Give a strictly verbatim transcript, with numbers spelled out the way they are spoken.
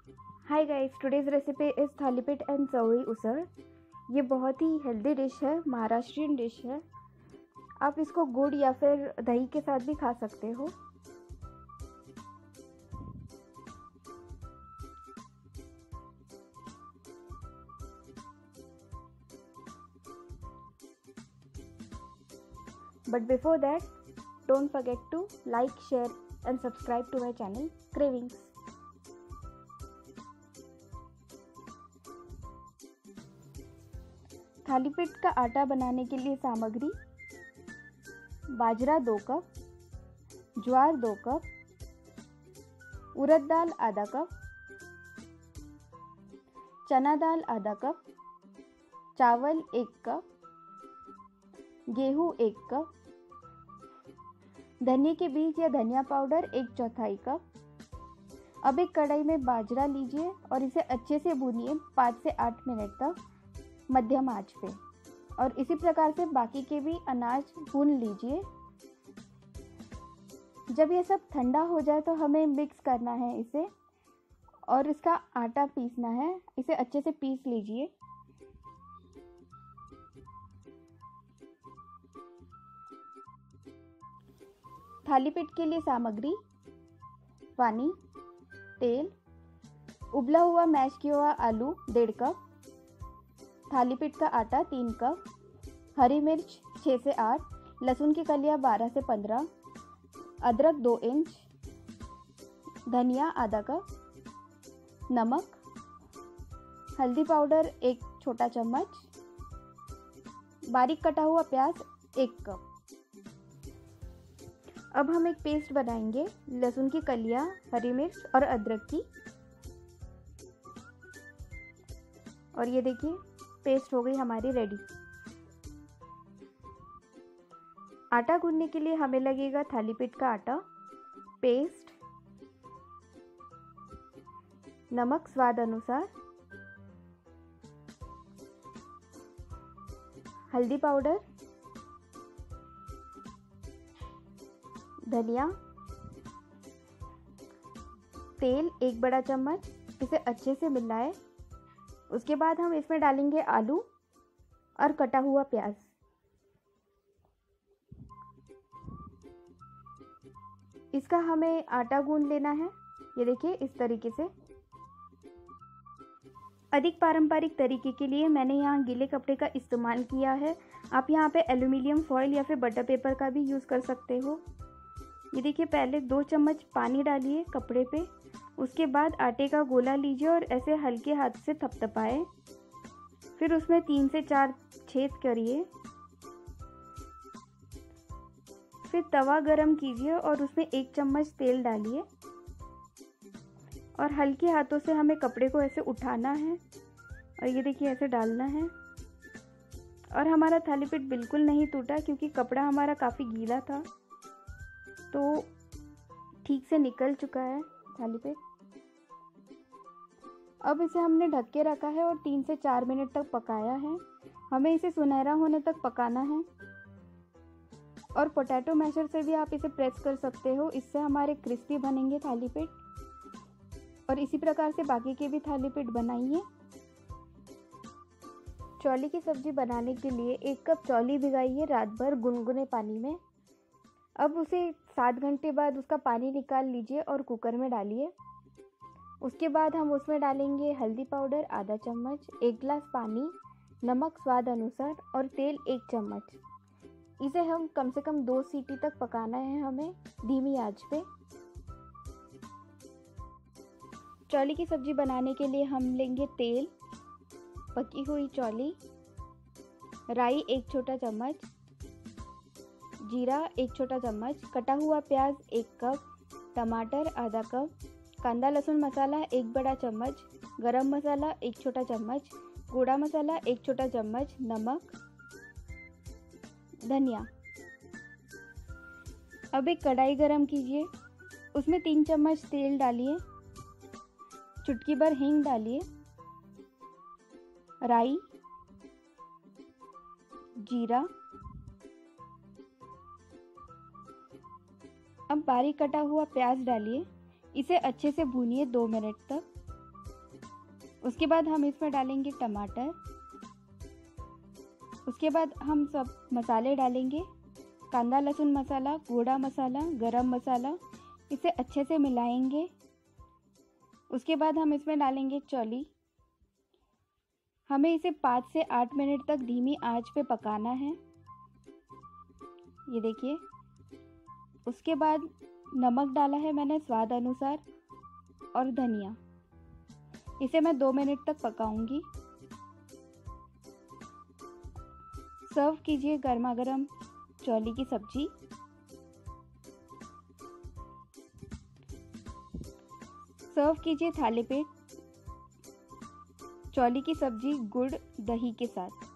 Hi guys, today's recipe is thalipeeth and chavali usal. ये बहुत ही healthy dish है, महाराष्ट्रियन डिश है। आप इसको गुड़ या फिर दही के साथ भी खा सकते हो। But before that, don't forget to like, share and subscribe to my channel Cravings। Thalipeeth का आटा बनाने के लिए सामग्री: बाजरा दो कप, ज्वार दो कप, उड़द दाल आधा कप, चना दाल आधा कप, चावल एक कप, गेहूं एक कप, धनिया के बीज या धनिया पाउडर एक चौथाई कप। अब एक कढ़ाई में बाजरा लीजिए और इसे अच्छे से भूनिए पाँच से आठ मिनट तक मध्यम आंच पे, और इसी प्रकार से बाकी के भी अनाज भून लीजिए। जब ये सब ठंडा हो जाए तो हमें मिक्स करना है इसे, और इसका आटा पीसना है। इसे अच्छे से पीस लीजिए। थालीपीठ के लिए सामग्री: पानी, तेल, उबला हुआ मैश किया हुआ आलू डेढ़ कप, थालीपीठ का आटा तीन कप, हरी मिर्च छः से आठ, लहसुन की कलियां बारह से पंद्रह, अदरक दो इंच, धनिया आधा कप, नमक, हल्दी पाउडर एक छोटा चम्मच, बारीक कटा हुआ प्याज एक कप। अब हम एक पेस्ट बनाएंगे लहसुन की कलियां, हरी मिर्च और अदरक की। और ये देखिए, पेस्ट हो गई हमारी रेडी। आटा गूंदने के लिए हमें लगेगा थालीपीठ का आटा, पेस्ट, नमक स्वाद अनुसार, हल्दी पाउडर, धनिया, तेल एक बड़ा चम्मच। इसे अच्छे से मिलाएं। उसके बाद हम इसमें डालेंगे आलू और कटा हुआ प्याज। इसका हमें आटा गूंद लेना है। ये देखिए, इस तरीके से। अधिक पारंपरिक तरीके के लिए मैंने यहाँ गीले कपड़े का इस्तेमाल किया है। आप यहाँ पे एल्यूमिनियम फॉइल या फिर बटर पेपर का भी यूज़ कर सकते हो। ये देखिए, पहले दो चम्मच पानी डालिए कपड़े पे। उसके बाद आटे का गोला लीजिए और ऐसे हल्के हाथ से थपथपाएं। फिर उसमें तीन से चार छेद करिए। फिर तवा गरम कीजिए और उसमें एक चम्मच तेल डालिए, और हल्के हाथों से हमें कपड़े को ऐसे उठाना है और ये देखिए ऐसे डालना है। और हमारा थालीपीठ बिल्कुल नहीं टूटा, क्योंकि कपड़ा हमारा काफ़ी गीला था, तो ठीक से निकल चुका है थालीपीठ। अब इसे हमने ढक के रखा है और तीन से चार मिनट तक पकाया है। हमें इसे सुनहरा होने तक पकाना है। और पोटैटो मैशर से भी आप इसे प्रेस कर सकते हो, इससे हमारे क्रिस्पी बनेंगे थालीपीठ। और इसी प्रकार से बाकी के भी थालीपीठ बनाइए। चौली की सब्जी बनाने के लिए एक कप चौली भिगाइए रात भर गुनगुने पानी में। अब उसे सात घंटे बाद उसका पानी निकाल लीजिए और कुकर में डालिए। उसके बाद हम उसमें डालेंगे हल्दी पाउडर आधा चम्मच, एक गिलास पानी, नमक स्वाद अनुसार और तेल एक चम्मच। इसे हम कम से कम दो सीटी तक पकाना है हमें, धीमी आंच पे। चौली की सब्जी बनाने के लिए हम लेंगे तेल, पकी हुई चौली, राई एक छोटा चम्मच, जीरा एक छोटा चम्मच, कटा हुआ प्याज एक कप, टमाटर आधा कप, कांदा लहसुन मसाला एक बड़ा चम्मच, गरम मसाला एक छोटा चम्मच, गोड़ा मसाला एक छोटा चम्मच, नमक, धनिया। अब एक कढ़ाई गरम कीजिए। उसमें तीन चम्मच तेल डालिए, चुटकी भर हींग डालिए, राई, जीरा। अब बारीक कटा हुआ प्याज डालिए। इसे अच्छे से भूनिए दो मिनट तक। उसके बाद हम इसमें डालेंगे टमाटर। उसके बाद हम सब मसाले डालेंगे, कांदा लहसुन मसाला, गोड़ा मसाला, गरम मसाला। इसे अच्छे से मिलाएंगे। उसके बाद हम इसमें डालेंगे चौली। हमें इसे पाँच से आठ मिनट तक धीमी आंच पे पकाना है। ये देखिए। उसके बाद नमक डाला है मैंने स्वाद अनुसार और धनिया। इसे मैं दो मिनट तक पकाऊंगी। सर्व कीजिए गर्मा गर्म चौली की सब्जी। सर्व कीजिए थाली पे चौली की सब्जी गुड़ दही के साथ।